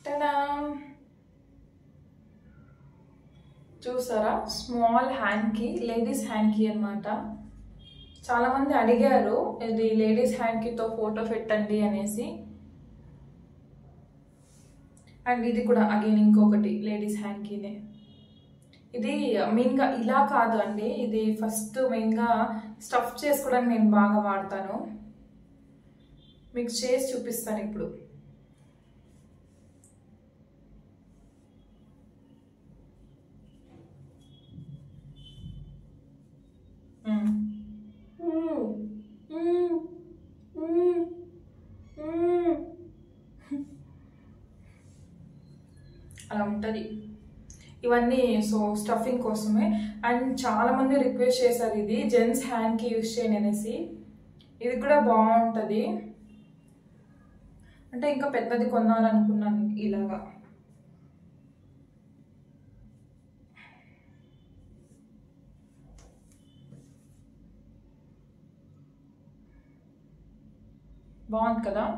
Ta-da! చూసారా, small హ్యాండ్కి, ladies హ్యాండ్కి అనమాట. చాలామంది అడిగారు ఇది లేడీస్ హ్యాండ్కితో ఫోటో పెట్టండి అనేసి. అండ్ ఇది కూడా అగైన్ ఇంకొకటి లేడీస్ హ్యాండ్కినే. ఇది మెయిన్గా ఇలా కాదు అండి, ఇది ఫస్ట్ మెయిన్గా స్టఫ్ చేసుకోవడానికి నేను బాగా వాడతాను. మీకు చేసి చూపిస్తాను ఇప్పుడు. అలా ఉంటుంది. ఇవన్నీ సో స్టఫింగ్ కోసమే. అండ్ చాలామంది రిక్వెస్ట్ చేశారు ఇది జెంట్స్ హ్యాండ్కి యూజ్ చేయని అనేసి. ఇది కూడా బాగుంటుంది. అంటే ఇంకా పెద్దది కొనాలనుకున్నాను ఇలాగా. బాగుంది కదా.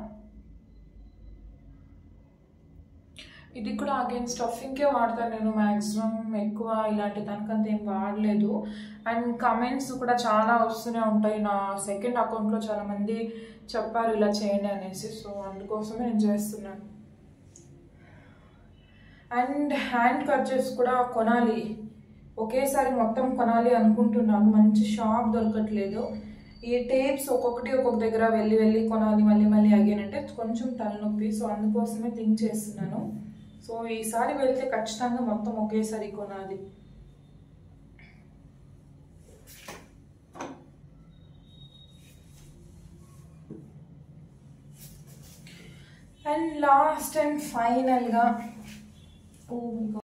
ఇది కూడా అగైన్ స్టఫింగ్కే వాడతాను నేను మ్యాక్సిమం. ఎక్కువ ఇలాంటి దానికంత ఏం వాడలేదు. అండ్ కమెంట్స్ కూడా చాలా వస్తూనే ఉంటాయి. నా సెకండ్ అకౌంట్లో చాలామంది చెప్పారు ఇలా చేయండి అనేసి. సో అందుకోసమే నేను చేస్తున్నాను. అండ్ హ్యాండ్ కర్చీఫ్స్ కూడా కొనాలి, ఒకేసారి మొత్తం కొనాలి అనుకుంటున్నాను. మంచి షాప్ దొరకట్లేదు. ఈ టేప్స్ ఒక్కొక్కటి ఒక్కొక్క దగ్గర వెళ్ళి కొనాలి మళ్ళీ అగైన్ అంటే కొంచెం తలనొప్పి. సో అందుకోసమే థింక్ చేస్తున్నాను. సో ఈసారి వెళ్తే ఖచ్చితంగా మొత్తం ఒకేసారి కొనాలి. అండ్ లాస్ట్ అండ్ ఫైనల్గా